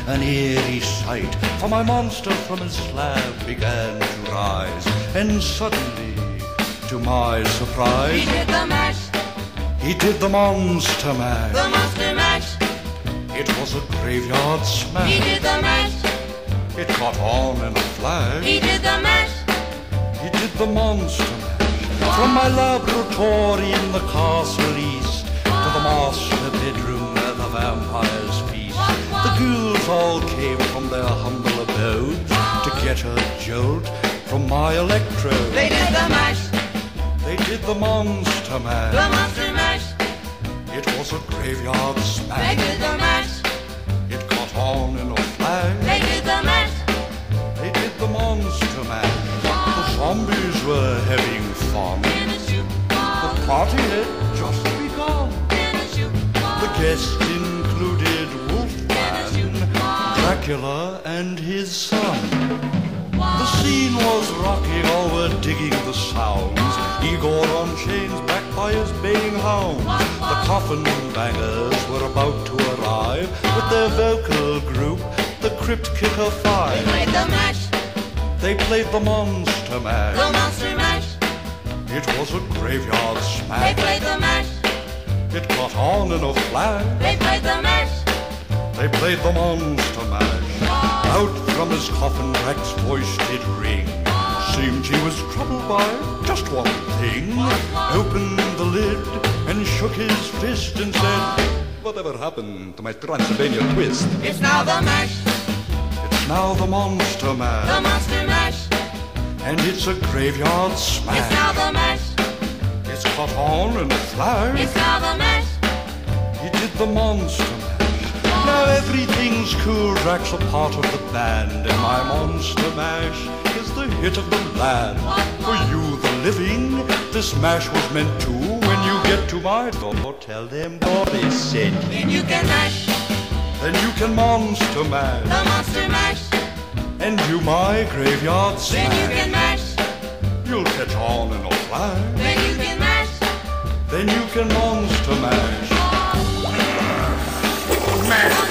an eerie sight, for my monster from his slab began to rise, and suddenly, to my surprise, he did the mash. He did the monster mash. The monster mash. It was a graveyard smash. He did the mash. It caught on in a flash. He did the mash. He did the monster mash. From my laboratory in the castle east to the master bedroom where the vampires feast, the ghouls all came from their humble abodes to get a jolt from my electrode. They did the mash. They did the monster mash. The monster mash. It was a graveyard smash. They did the mash. It caught on in a flash. They did the mash. They did the monster mash. The zombies were having fun. In a shoe ball. The party had just begun. In a shoe ball. The guests included Wolfman, In a shoe Dracula, and his son. The scene was rocking, all were digging the sounds. Igor on chains, backed by his baying hounds. The coffin bangers were about to arrive with their vocal group, the Crypt Kicker They Five. played the mash. They played the monster mash. The monster mash. It was a graveyard They smash. played the mash. It caught on in a flash. They played the mash. They played the monster mash. Out from his coffin, Drac's voice did ring. Seemed he was troubled by just one thing. Opened the lid and shook his fist and said, "Whatever happened to my Transylvania twist?" It's now the mash. It's now the monster mash. The monster mash. And it's a graveyard It's smash. now the mash. It's caught on in a flash. It's now the mash. He did the monster mash. Now everything's cool, Drac's a part of the band, and my monster mash is the hit of the land. For you, the living, this mash was meant to. When you get to my door, tell them Boris said. Then you can mash. Then you can monster mash, The monster mash. and do my graveyard Then you smash. can mash. You'll catch on in a flash. Then you can mash. Then you can monster mash. Mash.